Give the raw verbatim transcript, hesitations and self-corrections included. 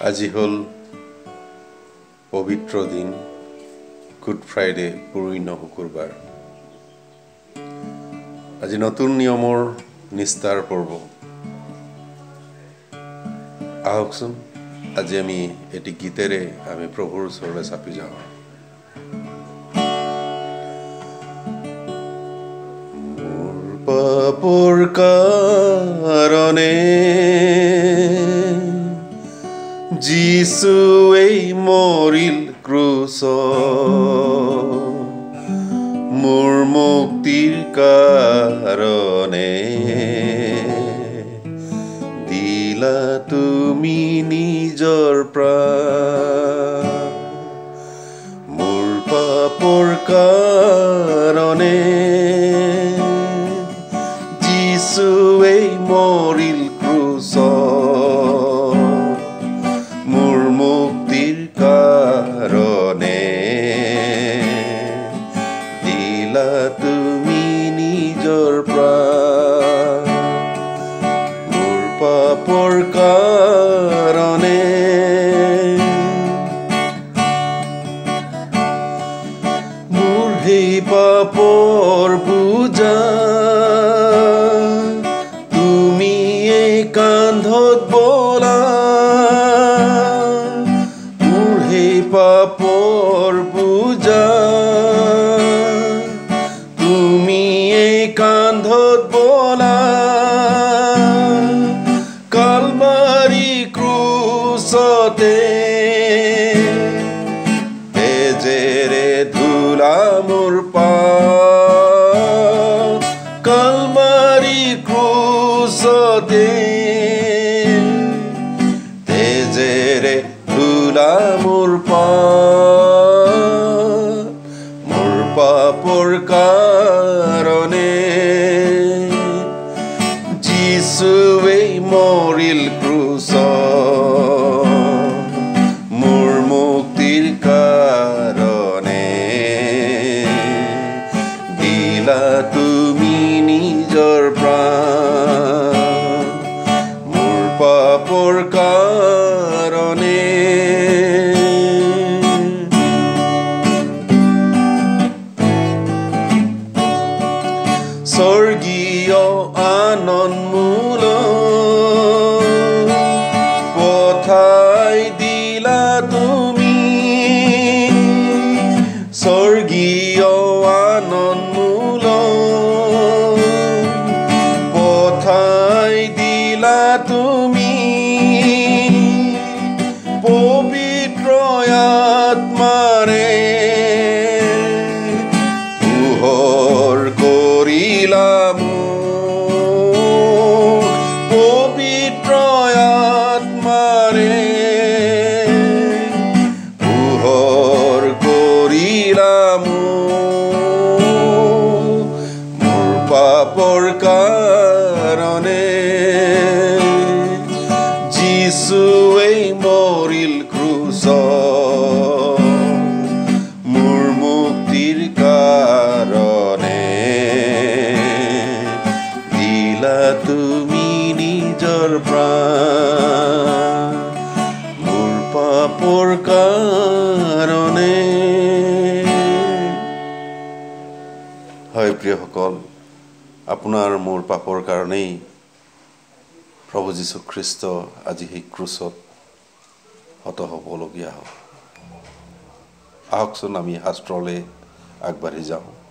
আজি হল পবিত্ৰ দিন গুড ফ্ৰাইডে পূৰ্ণ শুকুৰবাৰ আজি নতুন নিয়মৰ নিষ্ঠাৰ পৰ্ব আহকচোন আজি আমি এটি গীতেৰে আমি প্ৰভুৰ ওচৰলৈ চাপি যাওঁ মোৰ পাপৰ কাৰণে যিশুৱে মৰিল ক্ৰুচত মোৰ মুক্তিৰ কাৰণে দিলা তুমি নিজৰ প্ৰাণ মোৰ পাপৰ কাৰণে যিশুৱে মৰিল ক্ৰুচত তুমি নিজৰ প্ৰাণ মোৰ পাপৰ কাৰণে মোৰ সেই পাপৰ বোজা তুমি এই কান্ধত বলা মোৰ সেই পাপৰ বোজা কান্ধত বলা কালবাৰী ক্ৰুচতে তেজেৰে ধুলা মোৰ পাপ কালবাৰী ক্ৰুচতে তেজেৰে ধুলা মোৰ পাপ মোৰ পাপৰ কাৰণে যিশুৱে মৰিল ক্ৰুচত মোৰ মুক্তিৰ কাৰণে দিলা তুমি নিজৰ প্ৰাণ মোৰ পাপৰ কাৰণে স্বৰ্গীয় আনন্দমূল পঠাই দিলা তুমি স্বৰ্গীয় আনন্দমূল পঠাই দিলা তুমি পবিত্ৰ আত্মাৰে পোহৰ কৰিলা পবিত্ৰ আত্মাৰে পোহৰ কৰিলা মোৰ পাপৰ কাৰণে যিশুৱে মৰিল ক্ৰুচত মোৰ মুক্তিৰ কাৰণে তুমি নিজৰ প্ৰাণ মোৰ পাপৰ কাৰণে হয় প্ৰিয়সকল আপোনাৰ মোৰ পাপৰ কাৰণেই প্ৰভু যীশু খ্ৰীষ্ট আজি সেই ক্ৰুচত হত হ'বলগীয়া হ'ল আহকচোন আমি শাস্ত্ৰলৈ আগবাঢ়ি যাওঁ